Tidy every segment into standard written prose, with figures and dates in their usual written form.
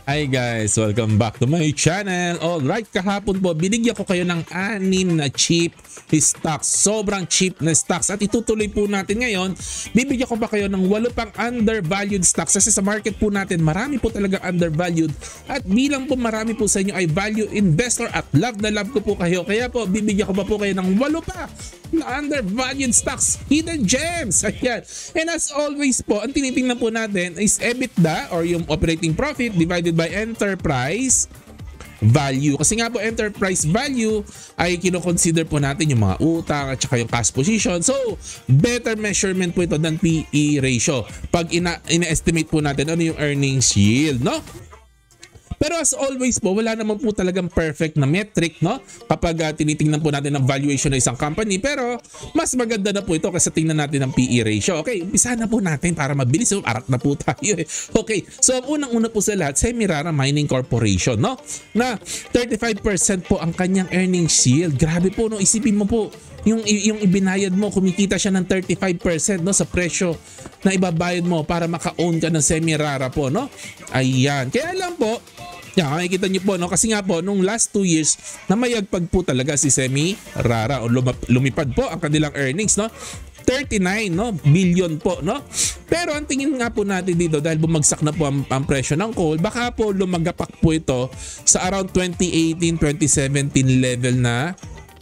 Hi guys! Welcome back to my channel. Alright, kahapon po binigyan ko kayo ng 6 na cheap stocks. Sobrang cheap na stocks at itutuloy po natin ngayon. Bibigyan ko pa kayo ng 8 pang undervalued stocks kasi sa market po natin marami po talaga undervalued at bilang po marami po sa inyo ay value investor at love na love ko po kayo. Kaya po bibigyan ko pa po kayo ng 8 pa na undervalued stocks, hidden gems. Ayan. And as always po, ang tinitingnan po natin is EBITDA or yung operating profit divided by enterprise value. Kasi nga po enterprise value ay kino-consider po natin yung mga utang at saka yung cash position. So, better measurement po ito than PE ratio. Pag ina-estimate po natin ano yung earnings yield, no? Pero as always po, wala naman po talagang perfect na metric, no? Kapag tinitingnan po natin ang valuation ng isang company. Pero mas maganda na po ito kasi tingnan natin ang PE ratio. Okay, umpisa na po natin para mabilis. So, arat na po tayo eh. Okay, so ang unang-una po sa lahat, Semirara Mining Corporation, no? Na 35% po ang kanyang earnings yield. Grabe po, no? Isipin mo po, yung ibinayad mo, kumikita siya ng 35% no, sa presyo na ibabayad mo para maka-own ka ng Semirara po, no? Ayan. Kaya lang po, yan, makikita nyo po, no? Kasi nga po, nung last 2 years, namayagpag po talaga si Semirara o lumipad po ang kanilang earnings, no? 39 no billion po, no? Pero ang tingin nga po natin dito dahil bumagsak na po ang presyo ng coal, baka po lumagapak po ito sa around 2018-2017 level na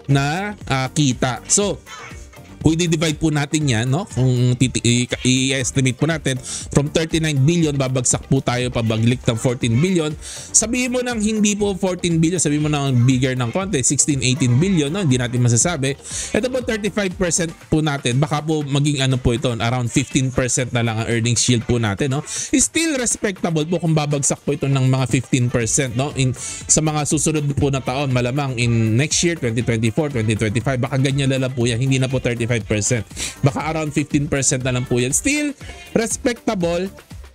kita. So, kung i-divide po natin yan, no? Kung i-estimate po natin from 39 billion, babagsak po tayo pabaglik ng 14 billion. Sabihin mo nang hindi po 14 billion, sabihin mo nang bigger ng konti, 16-18 billion, no? Hindi natin masasabi. Ito po 35% po natin, baka po maging ano po ito, around 15% na lang ang earnings yield po natin, no? Still respectable po kung babagsak po ito ng mga 15%, no? Sa mga susunod po na taon, malamang in next year, 2024, 2025, baka ganyan na lang po yan, hindi na po 35%. Baka around 15% na lang po yan. Still respectable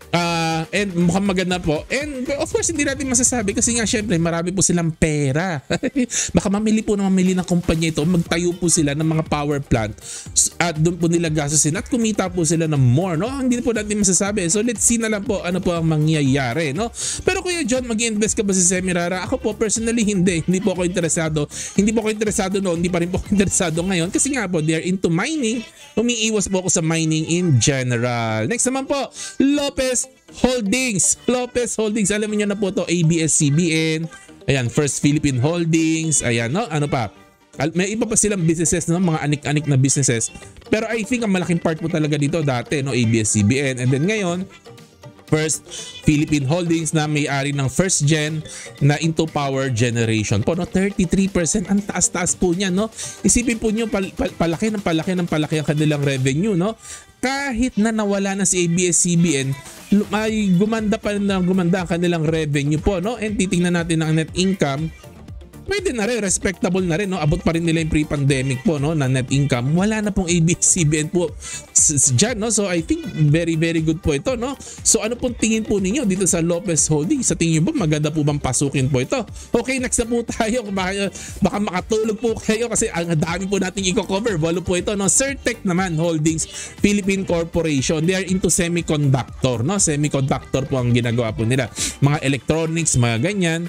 and mukhang maganda po. And of course, hindi natin masasabi kasi nga syempre marami po silang pera. Baka mamili ng kumpanya ito, magtayo po sila ng mga power plant at doon po nila gastusin at kumita po sila ng more, no? Hindi po natin masasabi. So let's see na lang po ano po ang mangyayari, no? Pero Kuya John, mag-invest ka ba sa Semirara? Ako po personally hindi po ako interesado. Hindi po ako interesado noon, hindi pa rin po ako interesado ngayon kasi nga po they are into mining. Umiiwas po ako sa mining in general. Next naman po, Lopez Holdings. Alam niyo na po to, ABS-CBN. Ayan, First Philippine Holdings. Ayan, no? Ano pa? May iba pa silang businesses, no? Mga anik-anik na businesses. Pero I think ang malaking part po talaga dito dati, no? ABS-CBN. And then ngayon, First Philippine Holdings na may-ari ng first gen na into power generation po, no? 33%, ang taas-taas po niyan, no? Isipin po niyo palaki ng palaki ang kanilang revenue, no? Kahit na nawala na si ABS-CBN, may gumanda ang kanilang revenue po, no? And titingnan natin ang net income, pwede na rin, respectable na rin, no? Abot pa rin nila yung pre-pandemic po, no, na net income. Wala na pong ABS-CBN po dyan, no? So I think very very good po ito, no? So ano pong tingin po ninyo dito sa Lopez Holdings? Sa tingin nyo ba maganda po bang pasukin po ito? Okay, next na po tayo. Baka makatulog po kayo kasi ang dami po nating i-cover. Walo po ito, no? Certec naman Holdings Philippine Corporation. They are into semiconductor, no? Semiconductor po ang ginagawa po nila. Mga electronics, mga ganyan.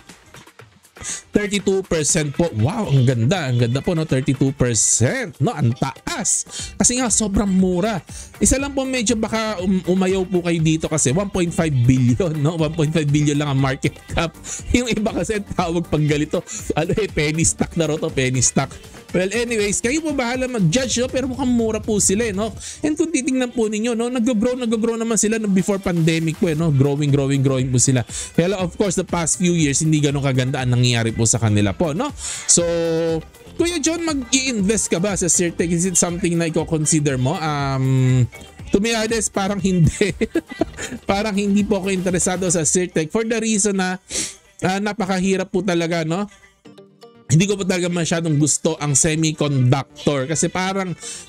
32% po. Wow, ang ganda po, no? 32%, no? Ang taas. Kasi nga sobrang mura. Isa lang po medyo baka umayaw po kayo dito kasi 1.5 billion, no? 1.5 billion lang ang market cap. Yung iba kasi tawag pag galito, penny stock na ro to, penny stock. Well, anyways, kayo po bahala mag-judge, no? Pero mukhang mura po sila, no? And kung titingnan po ninyo, no? Nag-grow naman sila no, before pandemic po, no? Growing po sila. Kaya of course, the past few years, hindi ganun kaganda ang nangyayari po sa kanila po, no? So, Kuya John, mag-i-invest ka ba sa Certec? Is it something na i-consider mo? To be honest, parang hindi. Parang hindi po ako interesado sa Certec for the reason na napakahirap po talaga, no? Hindi ko pa talaga masyadong gusto ang semiconductor kasi parang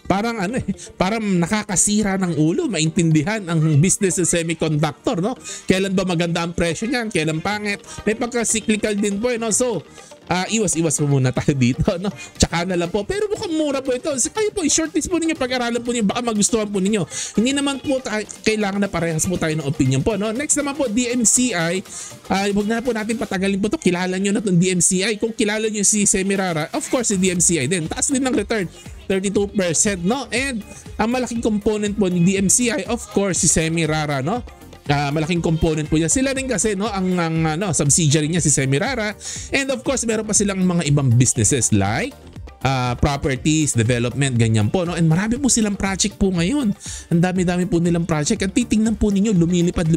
nakakasira ng ulo maintindihan ang business sa semiconductor, no? Kailan ba maganda ang presyo niyan, kailan pangit, may pagka-cyclical din po, no? So iwas-iwas po muna tayo dito, no? Tsaka na lang po. Pero mukhang mura po ito. So, kayo po, i-shortlist po ninyo, pag-aralan po ninyo, baka magustuhan po ninyo. Hindi naman po kailangan na parehas po tayo ng opinion po, no? Next naman po, DMCI. Huwag na po natin patagalin po to. Kilala nyo na itong DMCI. Kung kilala nyo si Semirara, of course, si DMCI din. Taas din ng return. 32%, no? And ang malaking component po ni DMCI, of course, si Semirara, no? Malaking component po niya. Sila rin kasi, no, ang subsidiary niya si Semirara. And of course, meron pa silang mga ibang businesses like properties, development, ganyan po, no? And marami po silang project po ngayon. Ang dami-dami po nilang project. At titingnan po ninyo, lumilipad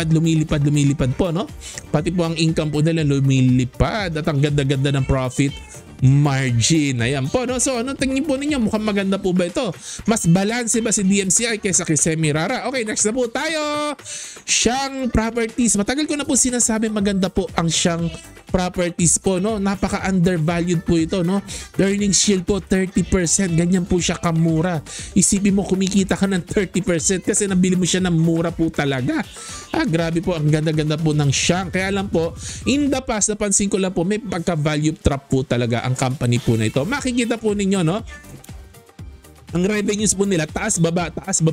po, no? Pati po ang income po nila lumilipad at ang ganda-ganda ng profit margin. Ayan po, no? So, anong tingin po ninyo? Mukhang maganda po ba ito? Mas balance ba si DMCI kaysa kay Semirara? Okay, next na po tayo. Siyang Properties. Matagal ko na po sinasabi maganda po ang Siyang Properties po, no? Napaka undervalued po ito, no? Earnings yield po 30%. Ganyan po siya kamura. Isipin mo kumikita ka ng 30% kasi nabili mo siya ng mura po talaga. Grabe po, ang ganda-ganda po ng Siyang. Kaya lang po, in the past, napansin ko lang po, may pagka-value trap po talaga ang company po na ito. Makikita po ninyo, no? Ang revenues po nila taas baba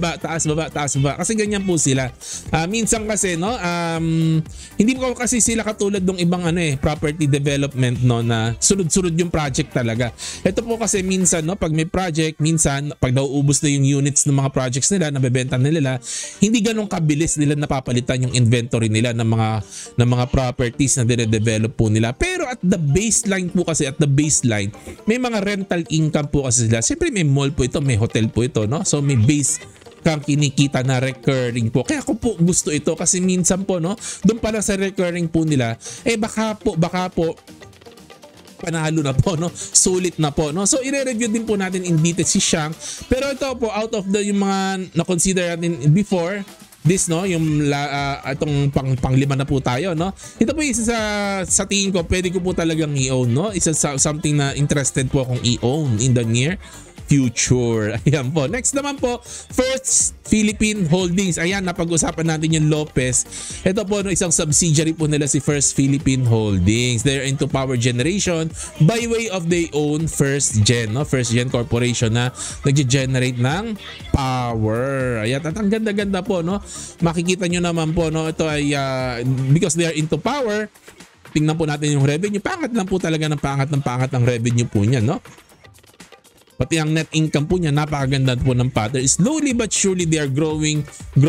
kasi ganyan po sila. Minsan kasi, no, hindi po kasi sila katulad ng ibang property development, no, na sunod-sunod yung project talaga. Ito po kasi minsan, no, pag may project, minsan pag nauubos na yung units ng mga projects nila, nabebenta nila, hindi ganun kabilis nila napapalitan yung inventory nila ng mga properties na dire-develop po nila. Pero at the baseline po kasi, may mga rental income po kasi sila. Siyempre may mall po ito, may hotel po ito, no? So may base kang kinikita na recurring po. Kaya ako po gusto ito kasi minsan po, no, doon pala sa recurring po nila, baka po panalo na po, no? Sulit na po, no? So i-review din po natin in detail si Siyang. Pero ito po, out of yung mga na-consider natin before this, no, yung itong panglima na po tayo, no? Ito po isa sa tingin ko, pwede ko po talagang i-own, no? Isa something na interested po akong i-own in the near future. Ayan po. Next naman po, First Philippine Holdings. Ayan, napag-usapan natin yung Lopez. Ito po, no, isang subsidiary po nila si First Philippine Holdings. They're into power generation by way of their own First Gen, no? First Gen Corporation na nag-generate ng power. Ayan, at ang ganda-ganda po, no? Makikita nyo naman po, no? Ito ay because they are into power, tingnan po natin yung revenue. Pangat lang po talaga ng pangat ang revenue po niya, no? Pati ang net income po niya, napakaganda po ng pattern. Slowly but surely they are growing,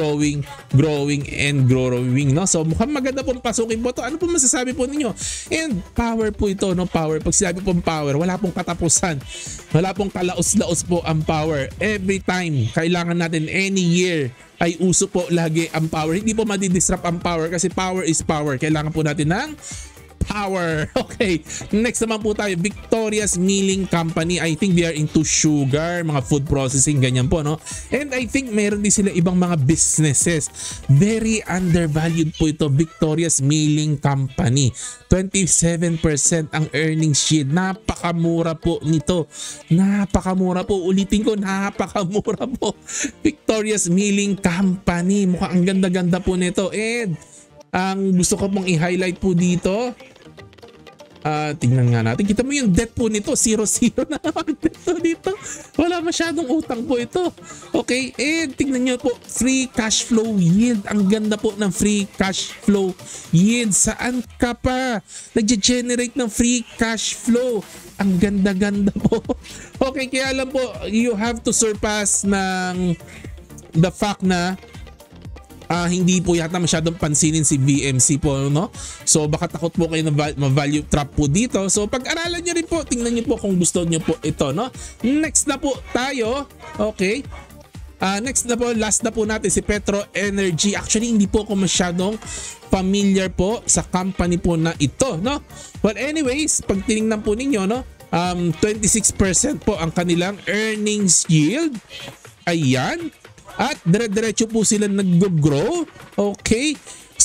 no? So mukhang maganda pong pasukin po ito. Ano po masasabi po ninyo? And power po ito, no? Power. Pag sinabi pong power, wala pong katapusan. Wala pong kalaos-laos po ang power. Every time, kailangan natin any year, ay uso po lagi ang power. Hindi po madidisrupt ang power kasi power is power. Kailangan po natin ng power. Okay. Next naman po tayo, Victoria's Milling Company. I think they are into sugar, mga food processing, ganyan po, no? And I think meron din sila ibang mga businesses. Very undervalued po ito, Victoria's Milling Company. 27% ang earnings yield. Napakamura po nito. Napakamura po. Ulitin ko, napakamura po. Victoria's Milling Company. Mukhang ang ganda-ganda po nito. And ang gusto ko pong i-highlight po dito, tingnan nga natin. Kita mo yung debt po nito, 0-0 na ang debt po dito. Wala masyadong utang po ito. Okay, and tingnan nyo po, free cash flow yield. Ang ganda po ng free cash flow yield. Saan ka pa nag-generate ng free cash flow? Ang ganda-ganda po. Okay, kaya lang po, you have to surpass ng the fact na hindi po yata masyadong pansinin si VMC po, no? So baka takot po kayo na ma-value trap po dito. So pag-aralan nyo rin po, tingnan nyo po kung gusto nyo po ito, no? Next na po tayo. Okay. Next na po, last na po natin si Petro Energy. Actually, hindi po ako masyadong familiar po sa company po na ito, no? Well, anyways, pag tinignan po ninyo, no? 26% po ang kanilang earnings yield. Ayan. At dire-diretso po sila nag-grow. Okay.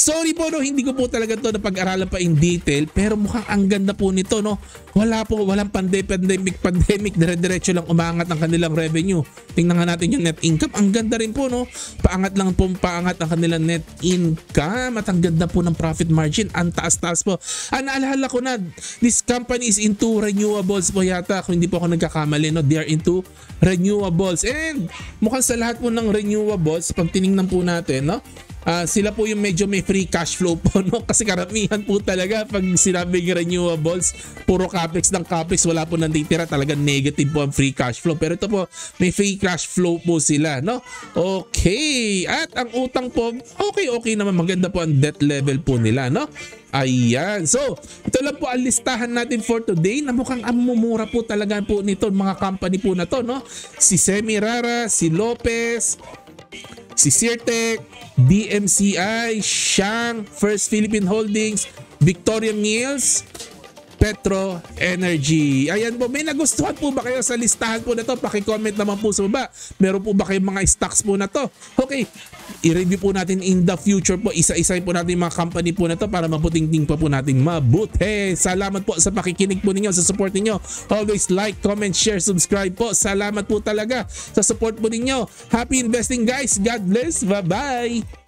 Sorry po, no, hindi ko po talaga to napag-aralan pa in detail, pero mukhang ang ganda po nito, no. Walang pandemic, dire-diretso lang umangat ang kanilang revenue. Tingnan nga natin yung net income. Ang ganda rin po, no. Paangat ang kanilang net income at ang ganda po ng profit margin. Ang taas-taas po. Naalala ko na, this company is into renewables po yata. Kung hindi po ako nagkakamali, no, they are into renewables. And mukhang sa lahat po ng renewables, pag tiningnan po natin, no, sila po yung medyo may free cash flow po, no? Kasi karamihan po talaga pag sinabing renewables, puro capex ng capex, wala po nanditira, talaga negative po ang free cash flow. Pero ito po, may free cash flow po sila, no? Okay, at ang utang po, okay naman, maganda po ang debt level po nila, no? Ayan. So, ito lang po ang listahan natin for today na mukhang amumura po talaga po nito mga company po na to, no? Si Semirara, si Lopez, si Sirtec, DMCI, Shang, First Philippine Holdings, Victoria Mills, Petro Energy. Ayan po, may nagustuhan po ba kayo sa listahan po na to? Paki-comment naman po sa baba. Meron po ba kayong mga stocks po na to? Okay, i-review po natin in the future po. Isa-isahin po natin mga company po na to para mabuting-ting pa po natin mabuti. Salamat po sa pakikinig po ninyo, sa support ninyo. Always like, comment, share, subscribe po. Salamat po talaga sa support po ninyo. Happy investing guys. God bless. Bye-bye.